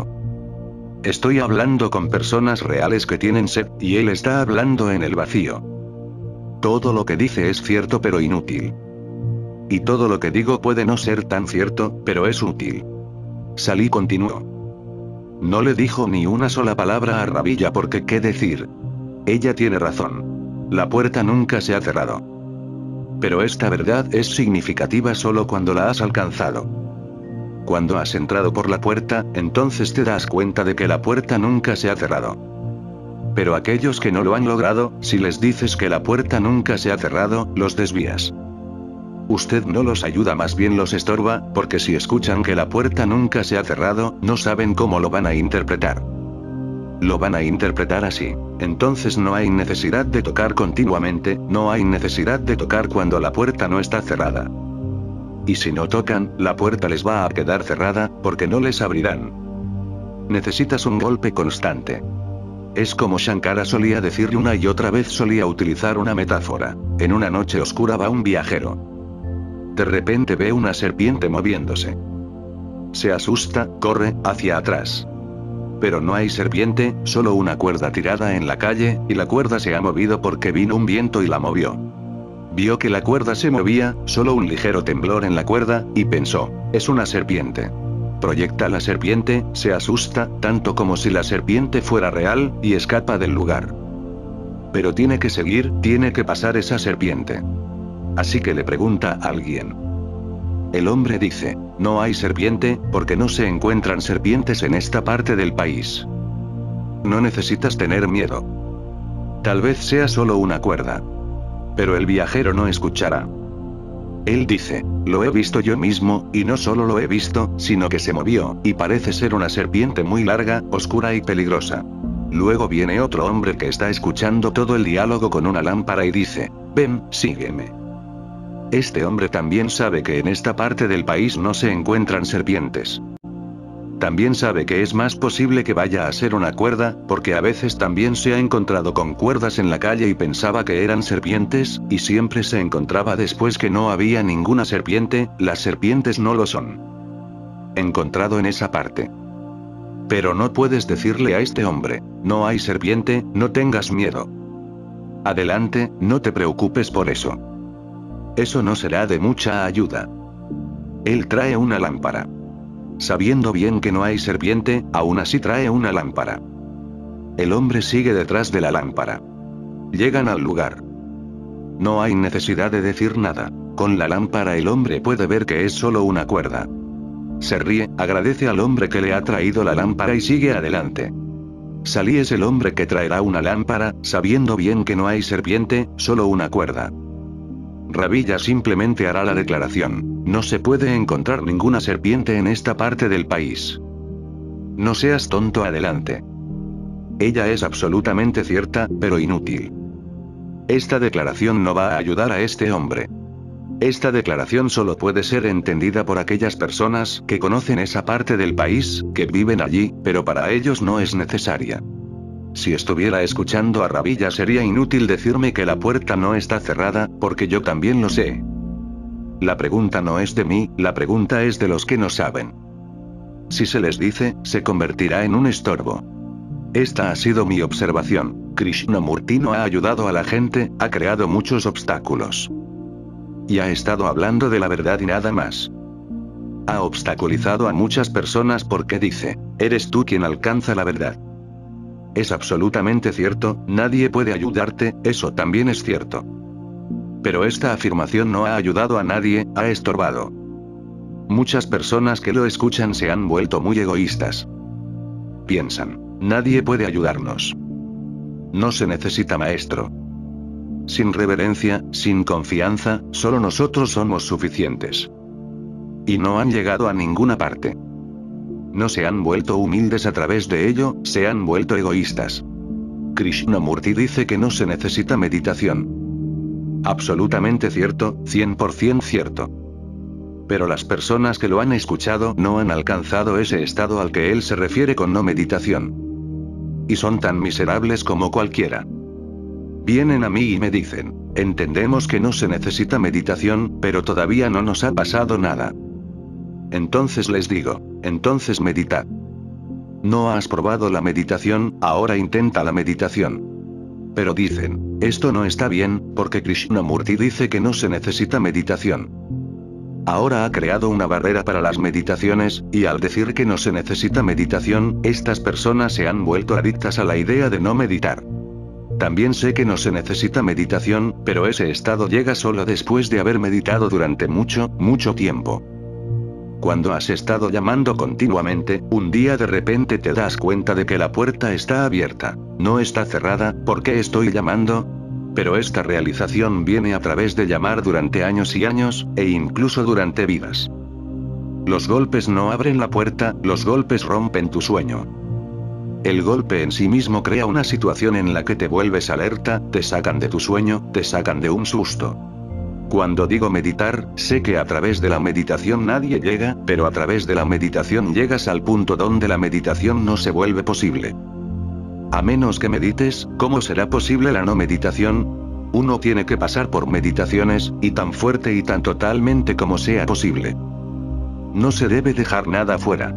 Estoy hablando con personas reales que tienen sed, y él está hablando en el vacío. Todo lo que dice es cierto pero inútil. Y todo lo que digo puede no ser tan cierto, pero es útil. Salí continuó. No le dijo ni una sola palabra a Rabilla porque qué decir. Ella tiene razón. La puerta nunca se ha cerrado. Pero esta verdad es significativa solo cuando la has alcanzado. Cuando has entrado por la puerta, entonces te das cuenta de que la puerta nunca se ha cerrado. Pero aquellos que no lo han logrado, si les dices que la puerta nunca se ha cerrado, los desvías. Usted no los ayuda, más bien los estorba, porque si escuchan que la puerta nunca se ha cerrado, no saben cómo lo van a interpretar. Lo van a interpretar así. Entonces no hay necesidad de tocar continuamente, no hay necesidad de tocar cuando la puerta no está cerrada. Y si no tocan, la puerta les va a quedar cerrada, porque no les abrirán. Necesitas un golpe constante. Es como Shankara solía decir una y otra vez, solía utilizar una metáfora. En una noche oscura va un viajero. De repente ve una serpiente moviéndose. Se asusta, corre hacia atrás. Pero no hay serpiente, solo una cuerda tirada en la calle, y la cuerda se ha movido porque vino un viento y la movió. Vio que la cuerda se movía, solo un ligero temblor en la cuerda, y pensó, es una serpiente. Proyecta la serpiente, se asusta, tanto como si la serpiente fuera real, y escapa del lugar. Pero tiene que seguir, tiene que pasar esa serpiente. Así que le pregunta a alguien. El hombre dice, no hay serpiente, porque no se encuentran serpientes en esta parte del país. No necesitas tener miedo. Tal vez sea solo una cuerda. Pero el viajero no escuchará. Él dice, lo he visto yo mismo, y no solo lo he visto, sino que se movió, y parece ser una serpiente muy larga, oscura y peligrosa. Luego viene otro hombre que está escuchando todo el diálogo con una lámpara y dice, ven, sígueme. Este hombre también sabe que en esta parte del país no se encuentran serpientes. También sabe que es más posible que vaya a ser una cuerda, porque a veces también se ha encontrado con cuerdas en la calle y pensaba que eran serpientes, y siempre se encontraba después que no había ninguna serpiente, las serpientes no lo son. Encontrado en esa parte. Pero no puedes decirle a este hombre, no hay serpiente, no tengas miedo. Adelante, no te preocupes por eso. Eso no será de mucha ayuda. Él trae una lámpara. Sabiendo bien que no hay serpiente, aún así trae una lámpara. El hombre sigue detrás de la lámpara. Llegan al lugar. No hay necesidad de decir nada. Con la lámpara el hombre puede ver que es solo una cuerda. Se ríe, agradece al hombre que le ha traído la lámpara y sigue adelante. Salí es el hombre que traerá una lámpara, sabiendo bien que no hay serpiente, solo una cuerda. Rabilla simplemente hará la declaración. No se puede encontrar ninguna serpiente en esta parte del país. No seas tonto, adelante. Ella es absolutamente cierta, pero inútil. Esta declaración no va a ayudar a este hombre. Esta declaración solo puede ser entendida por aquellas personas que conocen esa parte del país, que viven allí, pero para ellos no es necesaria. Si estuviera escuchando a Rabilla sería inútil decirme que la puerta no está cerrada, porque yo también lo sé. La pregunta no es de mí, la pregunta es de los que no saben. Si se les dice, se convertirá en un estorbo. Esta ha sido mi observación. Krishnamurti no ha ayudado a la gente, ha creado muchos obstáculos. Y ha estado hablando de la verdad y nada más. Ha obstaculizado a muchas personas porque dice, eres tú quien alcanza la verdad. Es absolutamente cierto, nadie puede ayudarte, eso también es cierto. Pero esta afirmación no ha ayudado a nadie, ha estorbado. Muchas personas que lo escuchan se han vuelto muy egoístas. Piensan, nadie puede ayudarnos. No se necesita maestro. Sin reverencia, sin confianza, solo nosotros somos suficientes. Y no han llegado a ninguna parte. No se han vuelto humildes a través de ello, se han vuelto egoístas. Krishnamurti dice que no se necesita meditación. Absolutamente cierto, cien por ciento cierto. Pero las personas que lo han escuchado no han alcanzado ese estado al que él se refiere con no meditación. Y son tan miserables como cualquiera. Vienen a mí y me dicen, entendemos que no se necesita meditación, pero todavía no nos ha pasado nada. Entonces les digo, entonces meditad. No has probado la meditación, ahora intenta la meditación. Pero dicen, esto no está bien, porque Krishnamurti dice que no se necesita meditación. Ahora ha creado una barrera para las meditaciones, y al decir que no se necesita meditación, estas personas se han vuelto adictas a la idea de no meditar. También sé que no se necesita meditación, pero ese estado llega solo después de haber meditado durante mucho, mucho tiempo. Cuando has estado llamando continuamente, un día de repente te das cuenta de que la puerta está abierta. No está cerrada, ¿por qué estoy llamando? Pero esta realización viene a través de llamar durante años y años, e incluso durante vidas. Los golpes no abren la puerta, los golpes rompen tu sueño. El golpe en sí mismo crea una situación en la que te vuelves alerta, te sacan de tu sueño, te sacan de un susto. Cuando digo meditar, sé que a través de la meditación nadie llega, pero a través de la meditación llegas al punto donde la meditación no se vuelve posible. A menos que medites, ¿cómo será posible la no meditación? Uno tiene que pasar por meditaciones, y tan fuerte y tan totalmente como sea posible. No se debe dejar nada fuera.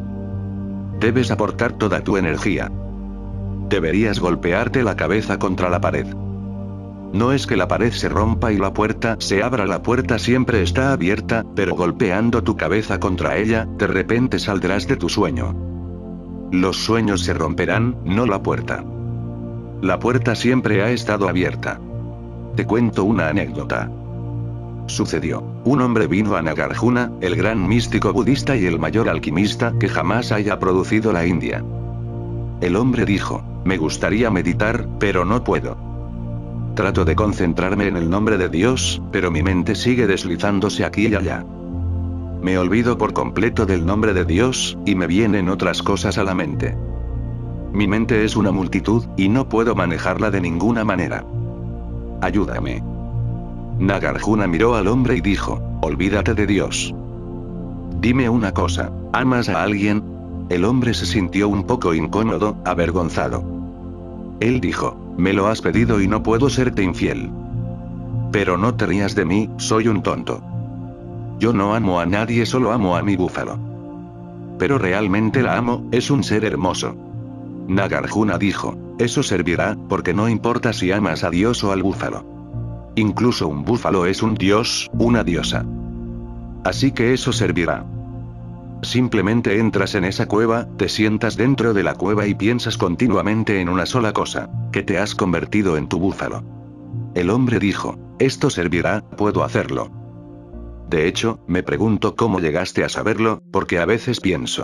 Debes aportar toda tu energía. Deberías golpearte la cabeza contra la pared. No es que la pared se rompa y la puerta se abra, la puerta siempre está abierta, pero golpeando tu cabeza contra ella, de repente saldrás de tu sueño. Los sueños se romperán, no la puerta. La puerta siempre ha estado abierta. Te cuento una anécdota. Sucedió. Un hombre vino a Nagarjuna, el gran místico budista y el mayor alquimista que jamás haya producido la India. El hombre dijo, me gustaría meditar, pero no puedo. Trato de concentrarme en el nombre de Dios, pero mi mente sigue deslizándose aquí y allá. Me olvido por completo del nombre de Dios, y me vienen otras cosas a la mente. Mi mente es una multitud, y no puedo manejarla de ninguna manera. Ayúdame. Nagarjuna miró al hombre y dijo, olvídate de Dios. Dime una cosa, ¿amas a alguien? El hombre se sintió un poco incómodo, avergonzado. Él dijo, me lo has pedido y no puedo serte infiel. Pero no te rías de mí, soy un tonto. Yo no amo a nadie, solo amo a mi búfalo. Pero realmente la amo, es un ser hermoso. Nagarjuna dijo, eso servirá, porque no importa si amas a Dios o al búfalo. Incluso un búfalo es un dios, una diosa. Así que eso servirá. Simplemente entras en esa cueva, te sientas dentro de la cueva y piensas continuamente en una sola cosa, que te has convertido en tu búfalo. El hombre dijo, esto servirá, puedo hacerlo. De hecho, me pregunto cómo llegaste a saberlo, porque a veces pienso.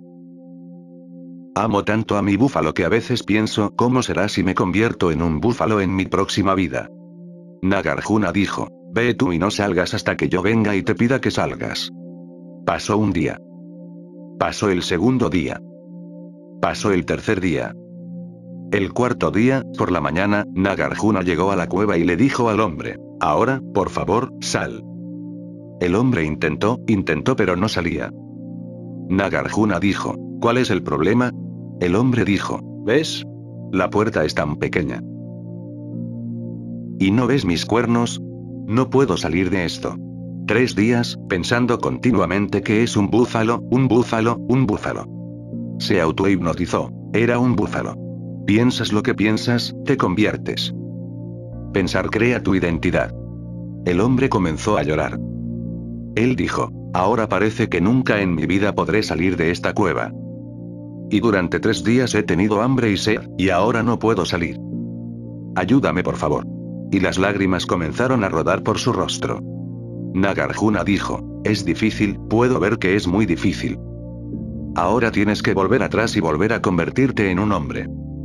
Amo tanto a mi búfalo que a veces pienso, ¿cómo será si me convierto en un búfalo en mi próxima vida? Nagarjuna dijo, Ve tú y no salgas hasta que yo venga y te pida que salgas. Pasó un día. Pasó el segundo día. Pasó el tercer día. El cuarto día, por la mañana, Nagarjuna llegó a la cueva y le dijo al hombre: ahora, por favor, sal. El hombre intentó, intentó pero no salía. Nagarjuna dijo: ¿cuál es el problema? El hombre dijo: ¿ves? La puerta es tan pequeña. ¿Y no ves mis cuernos? No puedo salir de esto. Tres días, pensando continuamente que es un búfalo, un búfalo, un búfalo. Se autohipnotizó. Era un búfalo. Piensas lo que piensas, te conviertes. Pensar crea tu identidad. El hombre comenzó a llorar. Él dijo: ahora parece que nunca en mi vida podré salir de esta cueva. Y durante tres días he tenido hambre y sed, y ahora no puedo salir. Ayúdame por favor. Y las lágrimas comenzaron a rodar por su rostro. Nagarjuna dijo: es difícil, puedo ver que es muy difícil. Ahora tienes que volver atrás y volver a convertirte en un hombre.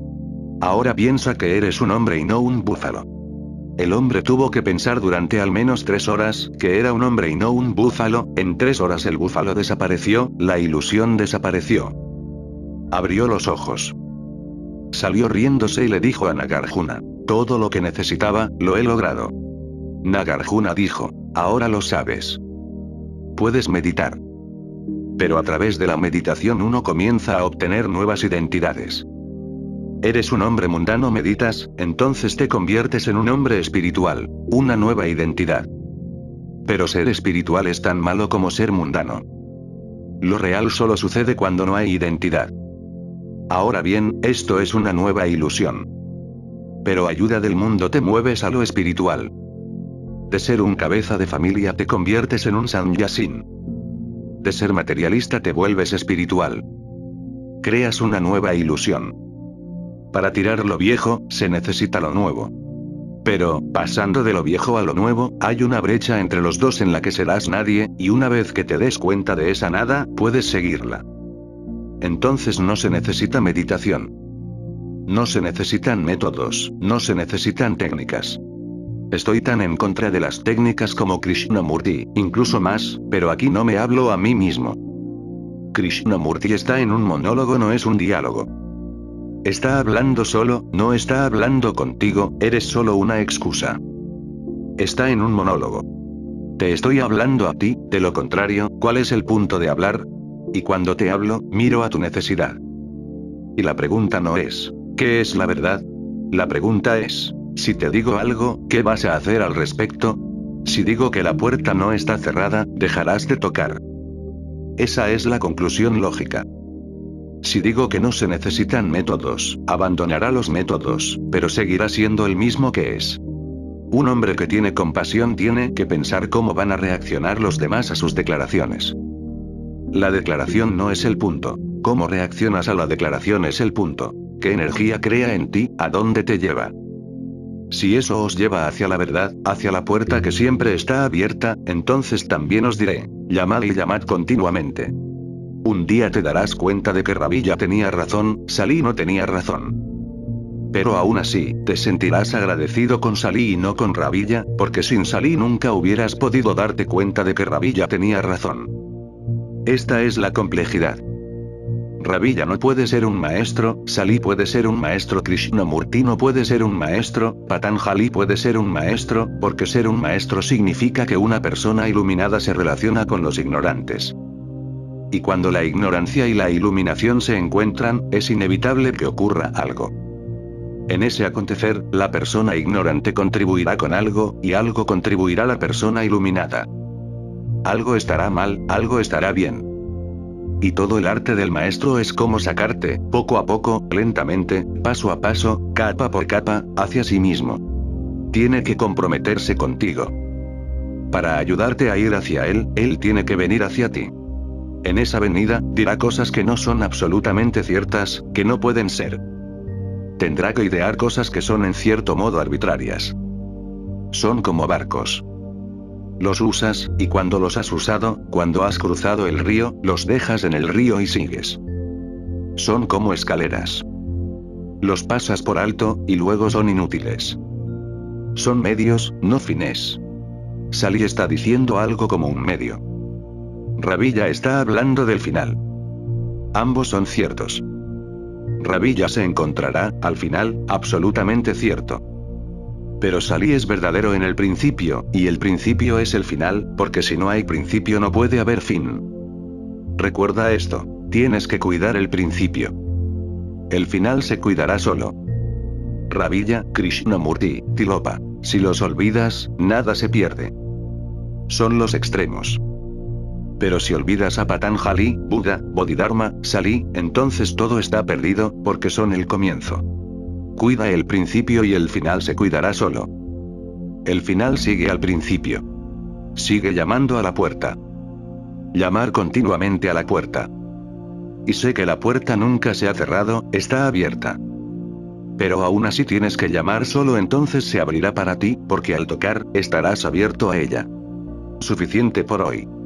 Ahora piensa que eres un hombre y no un búfalo. El hombre tuvo que pensar durante al menos tres horas, que era un hombre y no un búfalo. En tres horas el búfalo desapareció, la ilusión desapareció. Abrió los ojos. Salió riéndose y le dijo a Nagarjuna: todo lo que necesitaba, lo he logrado. Nagarjuna dijo: ahora lo sabes. Puedes meditar. Pero a través de la meditación uno comienza a obtener nuevas identidades. Eres un hombre mundano, meditas, entonces te conviertes en un hombre espiritual, una nueva identidad. Pero ser espiritual es tan malo como ser mundano. Lo real solo sucede cuando no hay identidad. Ahora bien, esto es una nueva ilusión. Pero ayuda del mundo te mueves a lo espiritual. De ser un cabeza de familia te conviertes en un sannyasin. De ser materialista te vuelves espiritual. Creas una nueva ilusión. Para tirar lo viejo, se necesita lo nuevo. Pero, pasando de lo viejo a lo nuevo, hay una brecha entre los dos en la que serás nadie, y una vez que te des cuenta de esa nada, puedes seguirla. Entonces no se necesita meditación. No se necesitan métodos, no se necesitan técnicas. Estoy tan en contra de las técnicas como Krishnamurti, incluso más, pero aquí no me hablo a mí mismo. Krishnamurti está en un monólogo, no es un diálogo. Está hablando solo, no está hablando contigo, eres solo una excusa. Está en un monólogo. Te estoy hablando a ti, de lo contrario, ¿cuál es el punto de hablar? Y cuando te hablo, miro a tu necesidad. Y la pregunta no es, ¿qué es la verdad? La pregunta es, si te digo algo, ¿qué vas a hacer al respecto? Si digo que la puerta no está cerrada, dejarás de tocar. Esa es la conclusión lógica. Si digo que no se necesitan métodos, abandonará los métodos, pero seguirá siendo el mismo que es. Un hombre que tiene compasión tiene que pensar cómo van a reaccionar los demás a sus declaraciones. La declaración no es el punto. Cómo reaccionas a la declaración es el punto. ¿Qué energía crea en ti? ¿A dónde te lleva? Si eso os lleva hacia la verdad, hacia la puerta que siempre está abierta, entonces también os diré, llamad y llamad continuamente. Un día te darás cuenta de que Rabilla tenía razón, Salí no tenía razón. Pero aún así, te sentirás agradecido con Salí y no con Rabilla, porque sin Salí nunca hubieras podido darte cuenta de que Rabilla tenía razón. Esta es la complejidad. Rabilla no puede ser un maestro, Salí puede ser un maestro, Krishnamurti no puede ser un maestro, Patanjali puede ser un maestro, porque ser un maestro significa que una persona iluminada se relaciona con los ignorantes. Y cuando la ignorancia y la iluminación se encuentran, es inevitable que ocurra algo. En ese acontecer, la persona ignorante contribuirá con algo, y algo contribuirá la persona iluminada. Algo estará mal, algo estará bien. Y todo el arte del maestro es cómo sacarte, poco a poco, lentamente, paso a paso, capa por capa, hacia sí mismo. Tiene que comprometerse contigo. Para ayudarte a ir hacia él, él tiene que venir hacia ti. En esa venida, dirá cosas que no son absolutamente ciertas, que no pueden ser. Tendrá que idear cosas que son en cierto modo arbitrarias. Son como barcos. Los usas, y cuando los has usado, cuando has cruzado el río, los dejas en el río y sigues. Son como escaleras. Los pasas por alto, y luego son inútiles. Son medios, no fines. Sally está diciendo algo como un medio. Rabilla está hablando del final. Ambos son ciertos. Rabilla se encontrará, al final, absolutamente cierto. Pero Sally es verdadero en el principio, y el principio es el final, porque si no hay principio no puede haber fin. Recuerda esto, tienes que cuidar el principio. El final se cuidará solo. Rabilla, Krishnamurti, Tilopa. Si los olvidas, nada se pierde. Son los extremos. Pero si olvidas a Patanjali, Buda, Bodhidharma, Sally, entonces todo está perdido, porque son el comienzo. Cuida el principio y el final se cuidará solo. El final sigue al principio. Sigue llamando a la puerta. Llamar continuamente a la puerta. Y sé que la puerta nunca se ha cerrado, está abierta. Pero aún así tienes que llamar, solo entonces se abrirá para ti, porque al tocar, estarás abierto a ella. Suficiente por hoy.